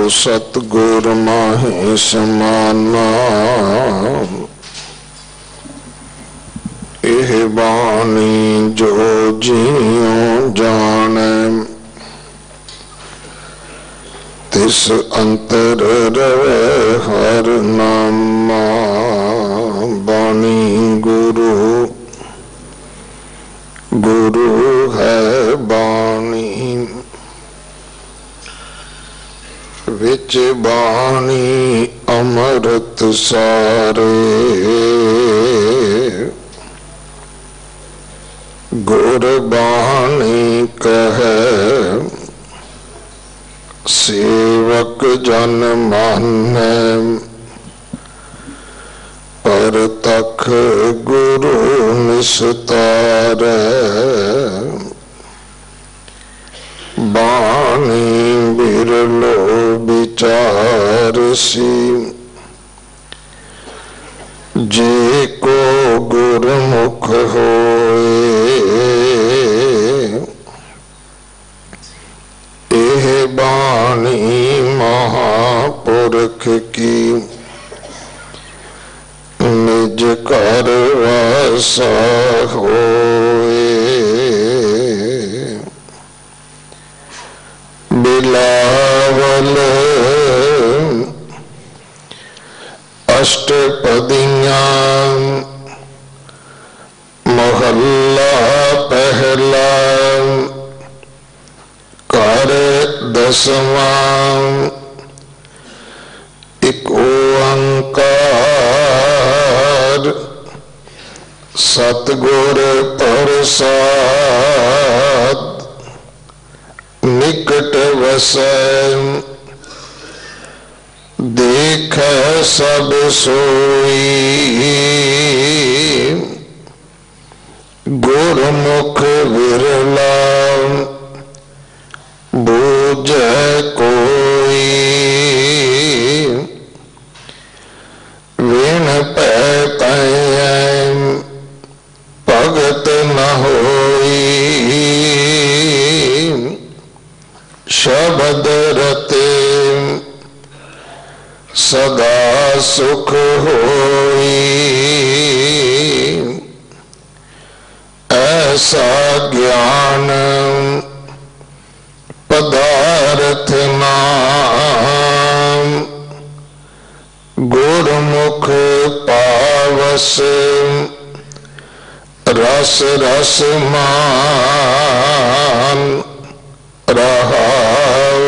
सतगुर माहि समाना। एह बाणी जो जियो जाने, तिस अंतर रवे हर नामा। बाणी गुरु गुरु है बाणी, विच बाणी अमृत सारे। गुर बाणी कहे सेवक जन माने, पर तख गुरु निस्तारै। बाणी बिरलो विचारसी, जे को गुरमुख होए। एह बाणी महापुरख की, निज कर वासा होए। बिलावल अष्टपदियां, मोहल्ला पहला, कर दसवां। एक ओंकार सतगुर प्रसाद, निकट वसै देख सब सोई। गुरमुख विरला बूझै कोई। विण पै भगत न होई। शब्द रते सदा सुख होई। ऐसा ज्ञान पदार्थ नाम, गुरमुख पावस रस रस मान। रहाओ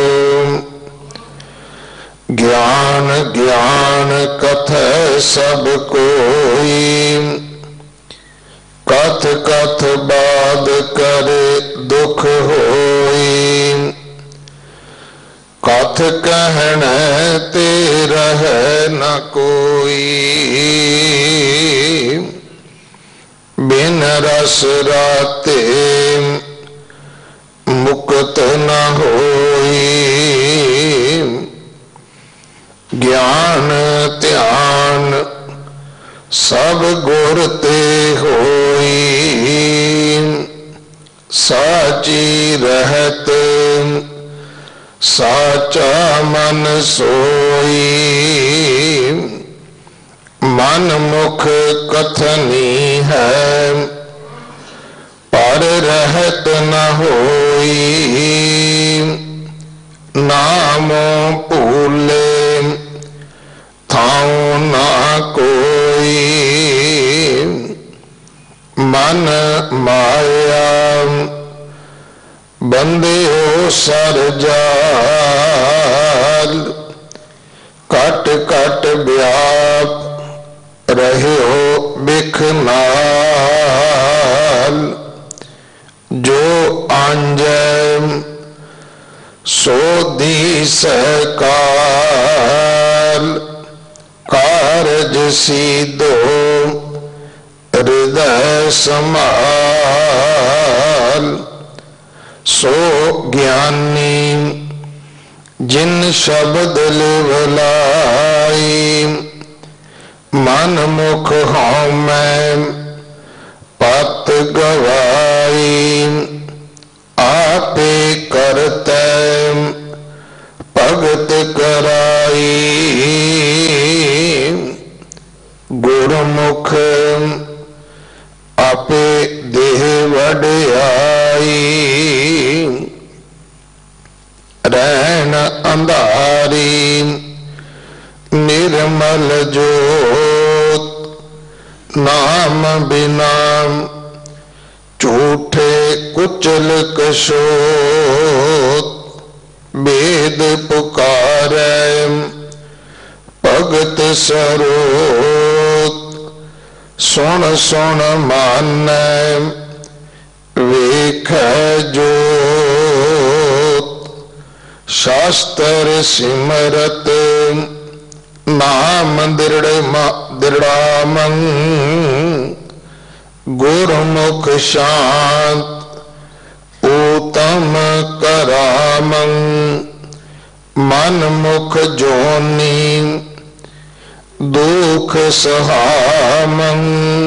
ज्ञान ज्ञान कथै सब कोई, कथ कथ बाद करे दुख होई। कथ कहण ते रहे न कोई, बिन रस राते मुक्त न होई। ज्ञान ध्यान सब गुर ते होई। साची रहत साचा मन सोई। मन मुख कथनी है, पर रहत न होई। नामो भूले थाऊ ना कोई। मन माया बंदियो सर जाल, कट कट व्याप रहियो बिख नाल। जो आंजै सो दीसै काल, कारज सीधो हृदय समाल। सो ज्ञानी जिन शब्द लिवलाई, मन मुख हों मैं पत गवाई। आपे करते भगत कर पाई। गुरमुख आपे देह वड्याई। रैन अंधारी निर्मल जोत। नाम बिना झूठे कुचल कशोत। वेद पुकारै भगत सरोत। सुन सुन मानै वेख जोत। शास्त्र सिमरत नाम दृढ़ामं। गुरमुख शांत उत्तम करामं। मन मुख जोनी दुख सहामं।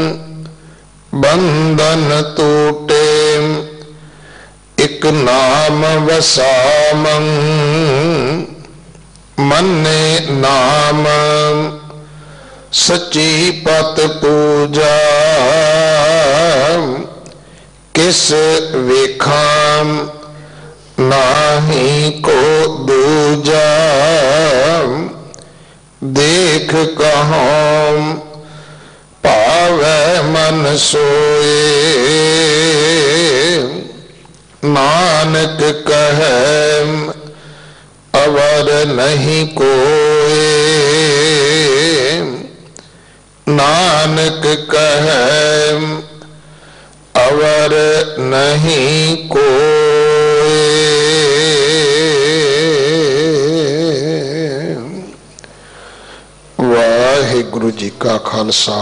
बंधन टूटे एक नाम वसामं। मन्ने नाम सच्ची पत पूजा। किस वेखाम नाही को दूजा। देख कहों पावै मन सोए। नानक कहे अवर नहीं कोई। नानक कहे अवर नहीं कोई। वाहिगुरु जी का खालसा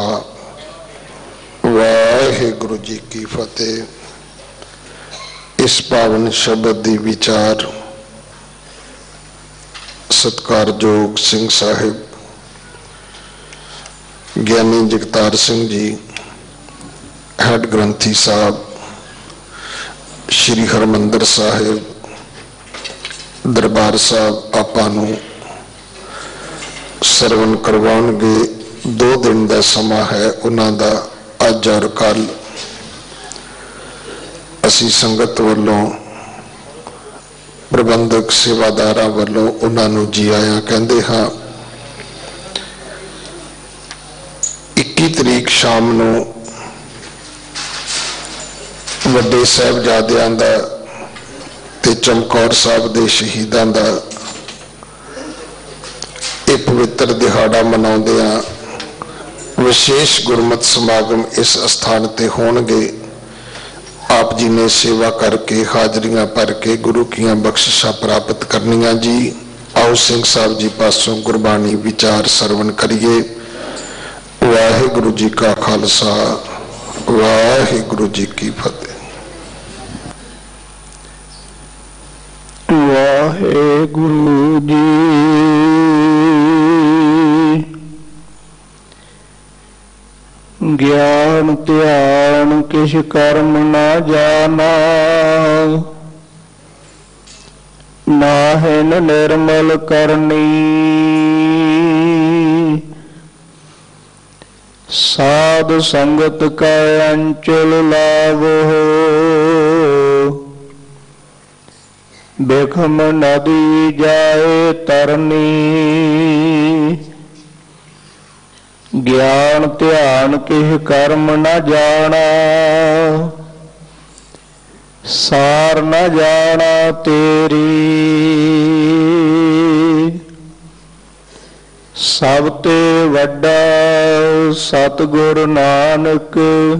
वाहिगुरु जी की फतेह। इस पावन शब्द दी विचार सत्कारयोग सिंह साहिब ज्ञानी जगतार सिंह जी हेड ग्रंथी साहब श्री हरमंदर साहिब दरबार साहब आपां नूं सरवण करवाउणगे। 2 दिन का समा है उन्हां दा अज और कल। असी संगत वालों प्रबंधक सेवादारा वालों उन्होंने जी आया कहते हाँ। 21 तरीक शाम नूं वड्डे साहिबजादियां दा ते चमकौर साहब दे शहीदां दा एक पवित्र दिहाड़ा मनाउंदियां विशेष गुरमत समागम इस स्थान ते होणगे। आप जी ने सेवा करके हाजरियां भर के गुरु की बख्शिशा प्राप्त करनिया जी। आओ सिंह साहब जी पासों गुरबाणी विचार सरवण करिए। वाहिगुरु जी का खालसा वाहिगुरु जी की फतेह। वाहिगुरु जी ज्ञान ध्यान किश कर्म न जाना। नाहिन निर्मल करनी साध संगत का अंचल लावो। बेखम नदी जाए तरनी ज्ञान ध्यान किह कर्म न जाना। सार न जाना तेरी सब ते वड्डा सतगुर नानक।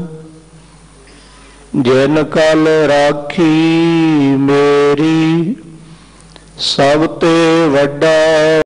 जिन कल राखी मेरी सब ते वड्डा